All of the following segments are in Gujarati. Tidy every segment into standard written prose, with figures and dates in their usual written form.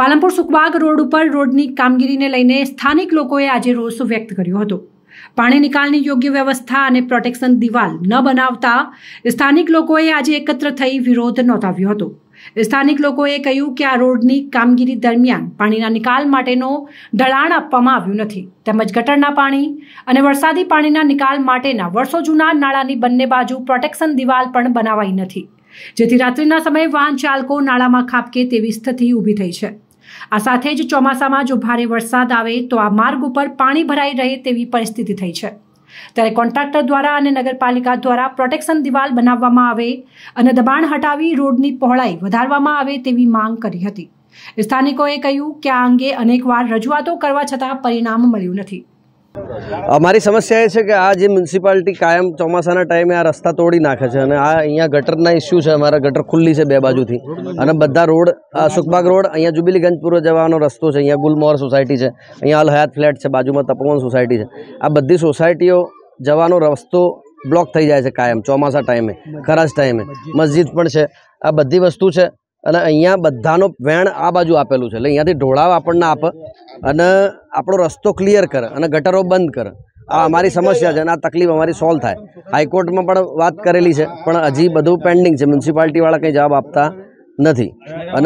પાલનપુર સુખબાગ રોડ ઉપર રોડની કામગીરીને લઈને સ્થાનિક લોકોએ આજે રોષ વ્યક્ત કર્યો હતો। પાણી નિકાલની યોગ્ય વ્યવસ્થા અને પ્રોટેક્શન દિવાલ ન બનાવતા સ્થાનિક લોકોએ આજે એકત્ર થઈ વિરોધ નોંધાવ્યો હતો। સ્થાનિક લોકોએ કહ્યું કે આ રોડની કામગીરી દરમિયાન પાણીના નિકાલ માટેનો ઢળાણ આપવામાં આવ્યું નથી તેમજ ગટરના પાણી અને વરસાદી પાણીના નિકાલ માટેના વર્ષો જૂના નાળાની બંને બાજુ પ્રોટેક્શન દિવાલ પણ બનાવાઈ નથી, જેથી રાત્રિના સમયે વાહન ચાલકો નાળામાં ખાબકે તેવી સ્થિતિ ઊભી થઈ છે। આ સાથે જ ચોમાસામાં જો ભારે વરસાદ આવે તો આ માર્ગ ઉપર પાણી ભરાઈ રહે તેવી પરિસ્થિતિ થઈ છે। ત્યારે કોન્ટ્રાક્ટર દ્વારા અને નગરપાલિકા દ્વારા પ્રોટેક્શન દિવાલ બનાવવામાં આવે અને દબાણ હટાવી રોડની પહોળાઈ વધારવામાં આવે તેવી માંગ કરી હતી। સ્થાનિકોએ કહ્યું કે આ અંગે અનેકવાર રજૂઆતો કરવા છતાં પરિણામ મળ્યું નથી। અમારી સમસ્યા એ છે કે આ જે મ્યુનિસિપાલિટી કાયમ ચોમાસાના ટાઈમે આ રસ્તા તોડી નાખે છે અને આ અહીંયા ગટરના ઇસ્યુ છે। અમારા ગટર ખુલ્લી છે બે બાજુથી અને બધા રોડ સુખબાગ રોડ, અહીંયા જુબિલીગંજ પૂર્વ જવાનો રસ્તો છે, અહીંયા ગુલમોહર સોસાયટી છે, અહીંયા અલ હયાત ફ્લેટ છે, બાજુમાં તપોવન સોસાયટી છે। આ બધી સોસાયટીઓ જવાનો રસ્તો બ્લોક થઈ જાય છે કાયમ ચોમાસા ટાઈમે, ખરાશ ટાઈમે। મસ્જિદ પણ છે, આ બધી વસ્તુ છે અને અહીંયા બધાનો વેણ આ બાજુ આપેલું છે, એટલે અહીંયાથી ઢોળાવ આપણને આપે અને આપણો રસ્તો ક્લિયર કરે અને ગટરો બંધ કરે। આ અમારી સમસ્યા છે અને આ તકલીફ અમારી સોલ્વ થાય। હાઈકોર્ટમાં પણ વાત કરેલી છે પણ હજી બધું પેન્ડિંગ છે, મ્યુનિસિપાલિટીવાળા કંઈ જવાબ આપતા નથી। અને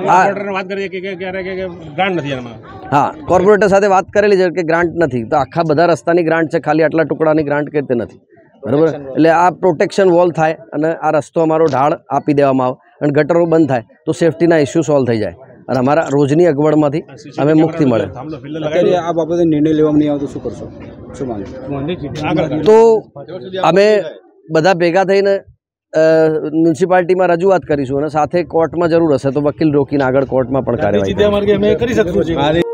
હા, કોર્પોરેટર સાથે વાત કરેલી છે કે ગ્રાન્ટ નથી, તો આખા બધા રસ્તાની ગ્રાન્ટ છે, ખાલી આટલા ટુકડાની ગ્રાન્ટ કે તે નથી, બરાબર। એટલે આ પ્રોટેક્શન વોલ થાય અને આ રસ્તો અમારો ઢાળ આપી દેવામાં આવે અને ગટરો બંધ થાય તો સેફટીના ઇસ્યુ સોલ્વ થઈ જાય અને અમારા રોજની અગવડમાંથી અમે મુક્તિ મળે। આ બાબતે નિર્ણય લેવામાં નહીં આવતો શું કરશો, શું માંગે? તો અમે બધા ભેગા થઈને મ્યુનિસિપાલિટીમાં રજૂઆત કરીશું અને સાથે કોર્ટમાં જરૂર હશે તો વકીલ રોકીને આગળ કોર્ટમાં પણ કાર્યવાહી કરીશું।